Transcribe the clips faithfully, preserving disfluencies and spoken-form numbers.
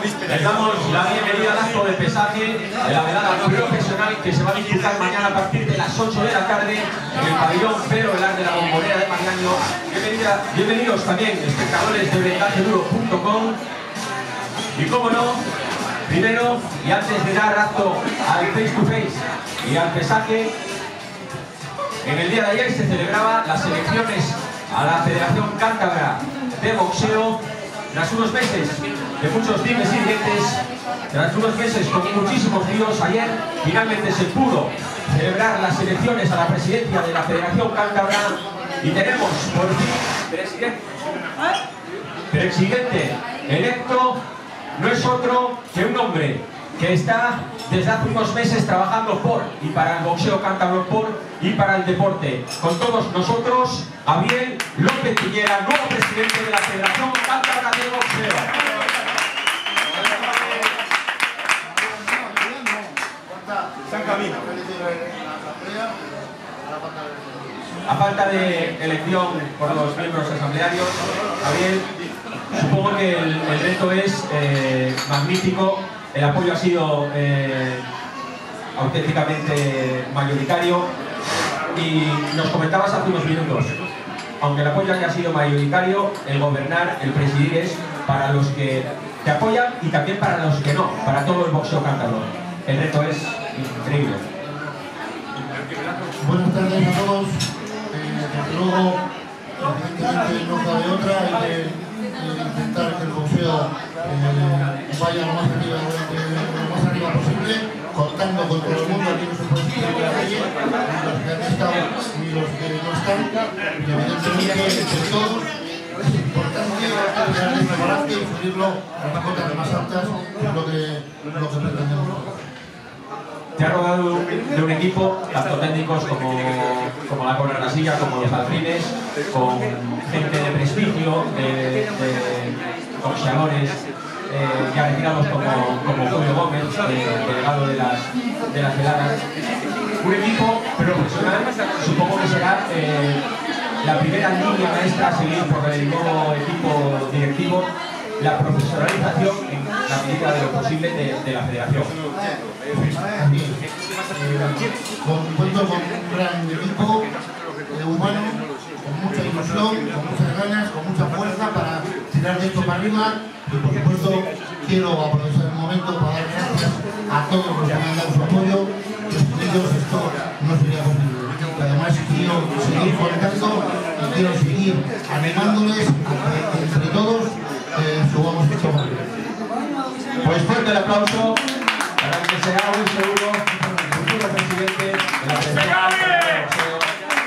Les damos la bienvenida al acto de pesaje de la velada profesional que se va a disputar mañana a partir de las ocho de la tarde en el pabellón Pedro Velar de la Bombonera de Mariaño. Bienvenida, bienvenidos también espectadores de vendaje duro punto com. Y cómo no, primero y antes de dar acto al face to face y al pesaje, en el día de ayer se celebraba las elecciones a la Federación Cántabra de Boxeo. Tras unos meses de muchos dimes y diretes, tras unos meses con muchísimos líos, ayer finalmente se pudo celebrar las elecciones a la presidencia de la Federación Cántabra y tenemos por fin presidente, presidente electo. No es otro que un hombre que está desde hace unos meses trabajando por y para el boxeo cántabro por y para el deporte. Con todos nosotros, Abiel López Piñera, nuevo presidente de la Federación Cántabra de Boxeo. Está en camino. A falta de elección por los miembros asamblearios, Abiel, supongo que el, el reto es eh, magnífico. El apoyo ha sido eh, auténticamente mayoritario y nos comentabas hace unos minutos, aunque el apoyo haya sido mayoritario, el gobernar, el presidir es para los que te apoyan y también para los que no, para todo el boxeo cántabro. El reto es increíble. Buenas tardes a todos. Eh, desde luego, evidentemente no cabe otra, hay que eh, intentar que el boxeo eh, vaya lo más, arriba, eh, lo más arriba posible, contando con todo el mundo. Aquí no se puede seguir la calle, ni los que han estado ni los que no están, y evidentemente entre todos es importante crear este balance y subirlo a las cotas más altas, que es lo que, lo que pretendemos. Te ha rodado de un equipo, tanto técnicos como, como la Cobra Rasilla, como los alfines, con gente de prestigio, de, de boxeadores eh, ya retirados como, como Julio Gómez, eh, delegado de las, de las veladas. Un equipo profesional, supongo que será eh, la primera línea maestra a seguir por el nuevo equipo directivo, la profesionalización en la medida de lo posible de, de la federación. Eh, con, cuento con un gran equipo eh, humano, con mucha ilusión, con muchas ganas, con mucha fuerza para tirar de esto para arriba, y por supuesto quiero aprovechar el momento para dar gracias a todos los que me han dado su apoyo, que sin ellos esto no sería posible. Y además quiero seguir contando y quiero seguir animándoles a que entre todos eh, subamos esto para arriba. Pues fuerte el aplauso para el que será muy seguro el futuro presidente de la Federación de Boxeo.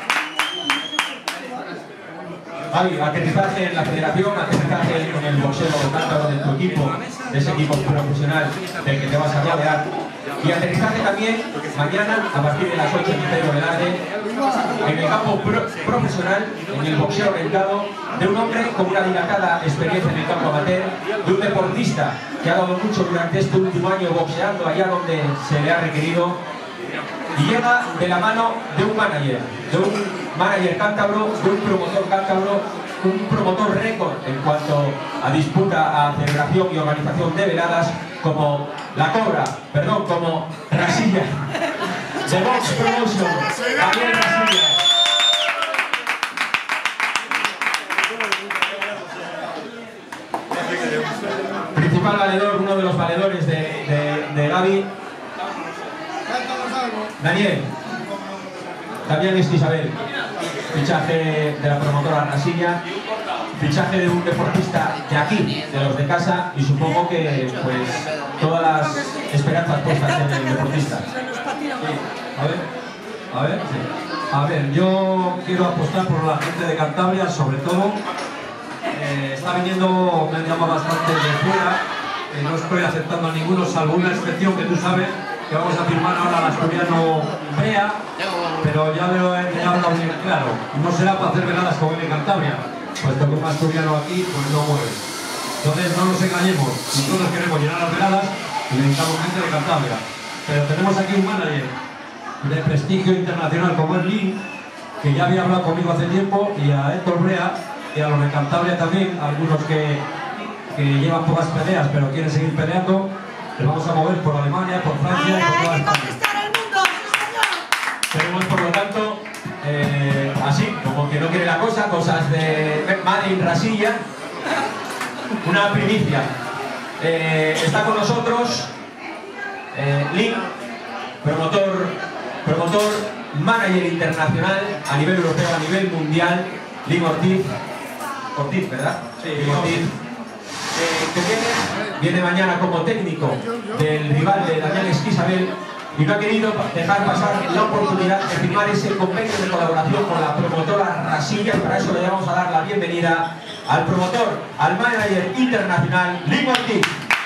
Javi, aterrizaje en la federación, aterrizaje en el boxeo cántabro de tu equipo, de ese equipo profesional del que te vas a rodear. Y aterrizaje también mañana a partir de las ocho en Pedro Velar en el campo pro profesional, en el boxeo orientado, de un hombre con una dilatada experiencia en el campo amateur, de un deportista que ha dado mucho durante este último año boxeando allá donde se le ha requerido, y llega de la mano de un manager, de un manager cántabro, de un promotor cántabro, un promotor récord en cuanto a disputa, a celebración y organización de veladas, como la Cobra, perdón, como Rasilla, de Box Promotion, también Rasilla. Principal valedor, uno de los valedores de, de, de Gaby, Daniel, también es Isabel, fichaje de la promotora Rasilla, fichaje de un deportista de aquí, de los de casa, y supongo que pues todas las esperanzas puestas en el deportista. Sí. A ver, a ver, sí. A ver, yo quiero apostar por la gente de Cantabria, sobre todo. Eh, está viniendo, me han llamado bastante de fuera, eh, no estoy aceptando a ninguno, salvo una excepción que tú sabes, que vamos a firmar ahora al asturiano Brea, pero ya lo he hablado bien claro, no será para hacer veladas como en Cantabria, puesto que un asturiano aquí pues no mueve. Entonces no nos engañemos, nosotros queremos llenar las veladas y necesitamos gente de Cantabria, pero tenemos aquí un manager de prestigio internacional como es Lin, que ya había hablado conmigo hace tiempo, y a Héctor Brea, y a los de Cantabria también, algunos que, que llevan pocas peleas pero quieren seguir peleando. Les vamos a mover por Alemania, por Francia y por toda Hay que España. conquistar el mundo, sí señor. Tenemos, por lo tanto, eh, así, como que no quiere la cosa, cosas de Made in Rasilla, una primicia. Eh, está con nosotros eh, Link, promotor, promotor, manager internacional a nivel europeo, a nivel mundial, Link Ortiz, Ortiz, ¿verdad? Sí, Link Ortiz. Eh, que viene, viene mañana como técnico del rival de Damián Esquisabel y no ha querido dejar pasar la oportunidad de firmar ese convenio de colaboración con la promotora Rasilla, y para eso le vamos a dar la bienvenida al promotor, al manager internacional, Link Ortiz.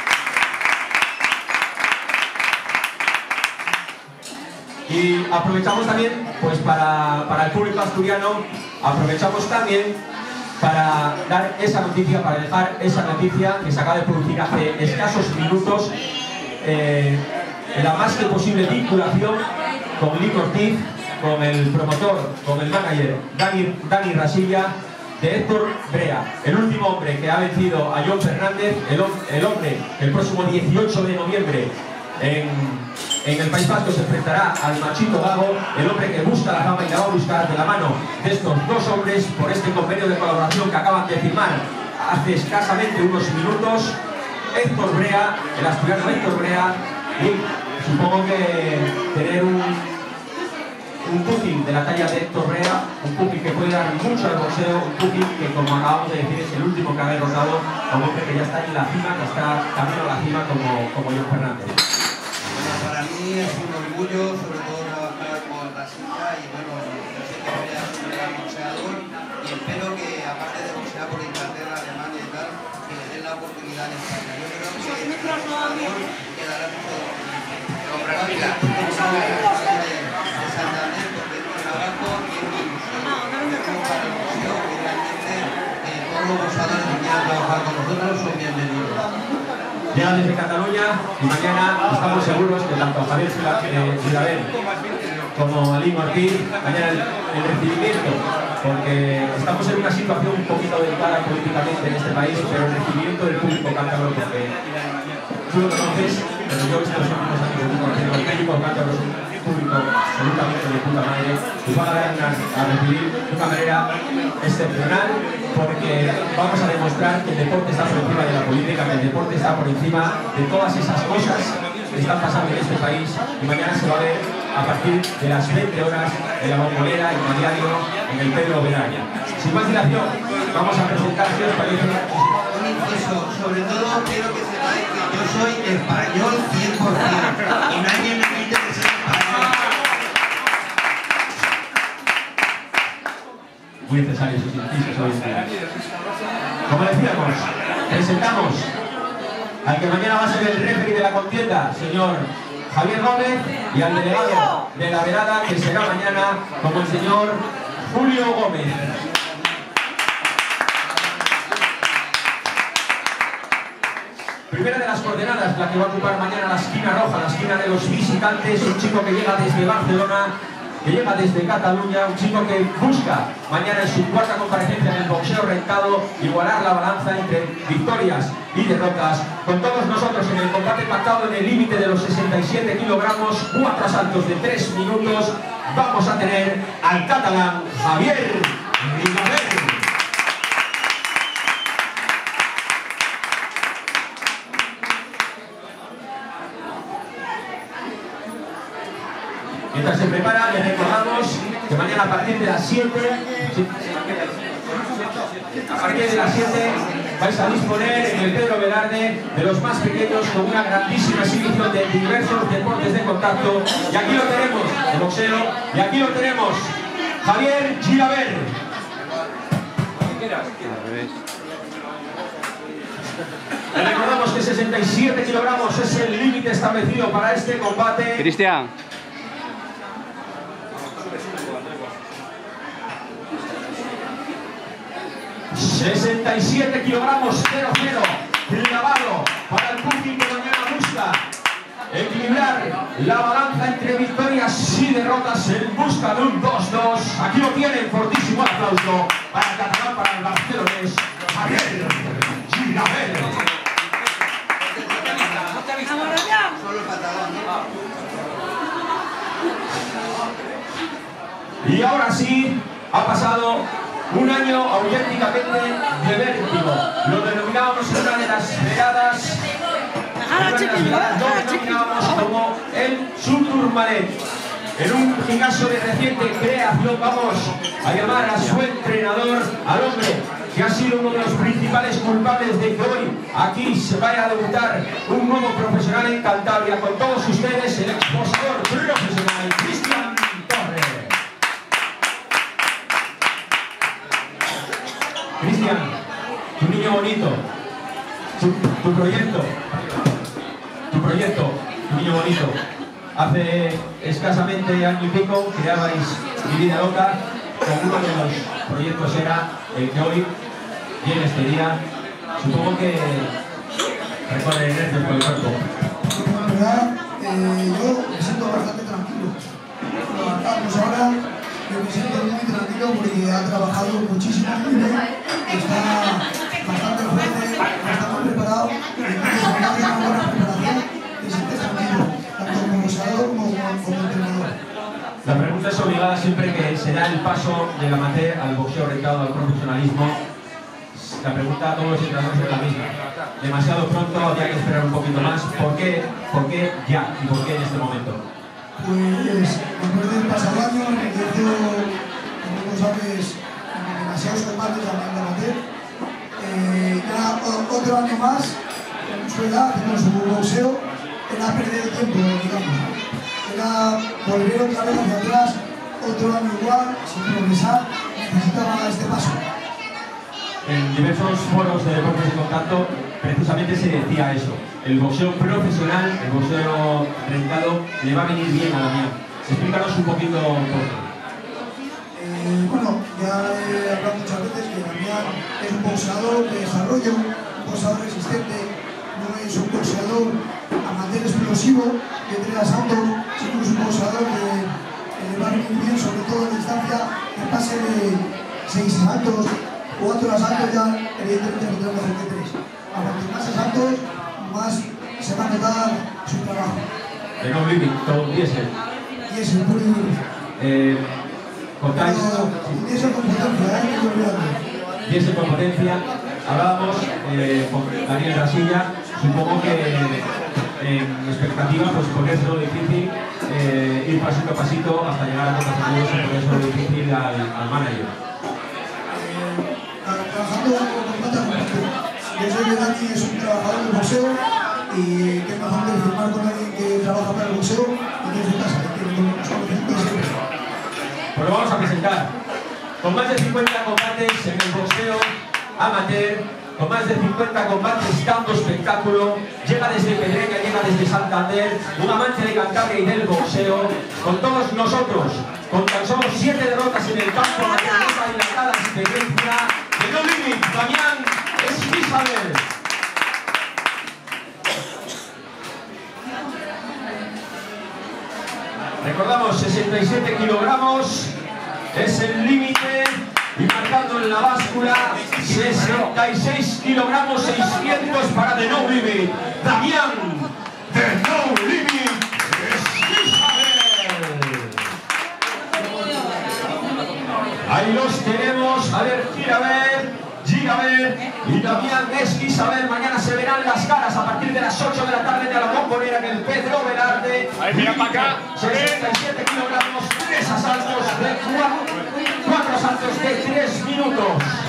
Y aprovechamos también, pues para, para el público asturiano, aprovechamos también para dar esa noticia, para dejar esa noticia que se acaba de producir hace escasos minutos, eh, la más que posible vinculación con Link Ortiz, con el promotor, con el manager Dani, Dani Rasilla, de Héctor Brea, el último hombre que ha vencido a John Fernández, el, el hombre que el próximo dieciocho de noviembre en, en el País Vasco se enfrentará al Machito Gago, el hombre que busca la fama y la va a buscar de la mano de estos dos hombres por este convenio de colaboración que acaban de firmar hace escasamente unos minutos. Héctor Brea, el asturiano Héctor Brea, y supongo que tener un, un pugil de la talla de Héctor Brea, un pugil que puede dar mucho al boxeo, un pugil que, como acabamos de decir, es el último que ha derrotado a un hombre que ya está en la cima, que está camino a la cima como, como John Fernández. Bueno, para mí es un orgullo, sobre todo trabajar con Rasilla, y bueno, yo sé que Brea es un gran boxeador y espero que, aparte de boxear por Inglaterra, Alemania y tal, que le den la oportunidad en España. Yo creo que el boxeador quedará mucho de Santander, porque es un trabajo y es una ilusión. Como para el boxeo, que realmente eh, todos los boxeadores que quieran trabajar con nosotros son bienvenidos. Llega desde Cataluña y mañana estamos seguros que tanto Javier Girabel como a Link Ortiz, mañana el, el recibimiento, porque estamos en una situación un poquito delicada políticamente en este país, pero el recibimiento del público cántabro, porque tú lo conoces, pero yo estos últimos años el público cántabro es un público absolutamente de puta madre, y van a, a, a recibir de una manera excepcional, porque vamos a demostrar que el deporte está por encima de la política, que el deporte está por encima de todas esas cosas que están pasando en este país, y mañana se va a ver a partir de las veinte horas en la Bombonera, en Diario, en el Pedro Veraña. Sin más dilación, vamos a presentar, si os parece, un inciso. Sobre todo quiero que sepáis que yo soy español cien por cien y nadie me quite que soy español. muy necesarios sus incisos hoy en día. Como decíamos, presentamos al que mañana va a ser el referee de la contienda, señor Javier Gómez, y al delegado de la velada, que será mañana como el señor Julio Gómez. Primera de las coordenadas, la que va a ocupar mañana la esquina roja, la esquina de los visitantes, un chico que llega desde Barcelona, que llega desde Cataluña, un chico que busca mañana en su cuarta comparecencia en el boxeo rentado igualar la balanza entre victorias y derrotas. Con todos nosotros en el combate pactado en el límite de los sesenta y siete kilogramos, cuatro asaltos de tres minutos, vamos a tener al catalán Javier Girabel. Mientras se prepara, les recordamos que mañana a partir de las siete, a partir de las siete vais a disponer en el Pedro Velarde de los más pequeños con una grandísima exhibición de diversos deportes de contacto. Y aquí lo tenemos, el boxeo, y aquí lo tenemos, Javier Girabel. Les recordamos que sesenta y siete kilogramos es el límite establecido para este combate. Cristian. sesenta y siete kilogramos, cero cero, clavado para el punking que mañana busca equilibrar la balanza entre victorias y derrotas en busca de un dos dos. Aquí lo tienen, fortísimo aplauso para el catalán, para el barcelonés, Javier Girabel. Y ahora sí, ha pasado un año auténticamente de vértigo. Lo denominamos una de las veradas, una de las veradas lo denominamos como el Subturmalet. En un gimnasio de reciente creación vamos a llamar a su entrenador, al hombre que ha sido uno de los principales culpables de que hoy aquí se vaya a debutar un nuevo profesional en Cantabria. Con todos ustedes, el exposador profesional, Cristian Torres. Cristian, tu niño bonito, tu, tu proyecto, tu proyecto, tu niño bonito. Hace escasamente año y pico creabais Mi Vida Loca, con uno de los proyectos era el que hoy y en este día, supongo que recorre nervios por el cuerpo. En verdad, eh, yo me siento bastante tranquilo. Pues ahora yo me siento muy tranquilo porque ha trabajado muchísimo en él, está bastante fuerte, bastante preparado, y entonces cuando hace una buena preparación te sientes tranquilo, tanto como boxeador como como entrenador. La pregunta es obligada siempre que se da el paso del amateur al boxeo orientado al profesionalismo. La pregunta a todos los entrenadores es la misma. Demasiado pronto, habría que esperar un poquito más. ¿Por qué? ¿Por qué ya? ¿Y por qué en este momento? Pues después del pasado año, en el que hizo, como tú sabes, demasiados combates al amateur, eh, ya otro año más, en su edad, haciendo su boxeo, era perder el tiempo, digamos. Era volver otra vez hacia atrás, otro año igual, sin progresar, necesitaba este paso. En diversos foros de deportes de contacto precisamente se decía eso. El boxeo profesional, el boxeo rentado, le va a venir bien a Damián. Explícanos un poquito por qué. Eh, bueno, ya he hablado muchas veces que Damián es un boxeador de desarrollo, un boxeador resistente, no es un boxeador amateur explosivo de tres asaltos, sino que es un boxeador que, que le va a venir bien, sobre todo en distancia, que pase de seis asaltos, cuatro asaltos ya, evidentemente no tenemos que hacer tres. A cuanto más asaltos, más se va a notar su trabajo. De No Limit, todo diésel. Y es el puro Eh, contáis. y eso con potencia, ¿eh? No olvidando. Diésel con potencia. Hablábamos eh, con Daniel Rasilla. Supongo que en expectativa, pues por eso es difícil eh, ir pasito a pasito hasta llegar a cosas seguros, y por eso es difícil al, al manager. Trabajando con Mata yo soy de Dani, es un trabajador del boxeo y que es mejor que firmar con alguien que trabaja para el boxeo y que es de casa, que nos conocemos siempre. Pues lo vamos a presentar. Con más de cincuenta combates en el boxeo amateur, con más de cincuenta combates dando espectáculo, llega desde Pedreña, llega desde Santander, un amante de Cantabria y del boxeo, con todos nosotros, con tan solo siete derrotas en el campo, la y dilatada experiencia de No Limit, Damián Esquizabel. Recordamos, sesenta y siete kilogramos es el límite. Y marcando en la báscula, sesenta y seis kilogramos seiscientos para The No Limit. Damián, The No Limit, Esquizabel. Ahí los tenemos. A ver, gira a ver, gira a ver. Y Damián Esquizabel. Mañana se verán las caras a partir de las ocho de la tarde de la Bombonera en el Pedro Velarde. Ahí, mira para acá. sesenta y siete kilogramos, tres asaltos de cuatro. Cuatro saltos de tres minutos.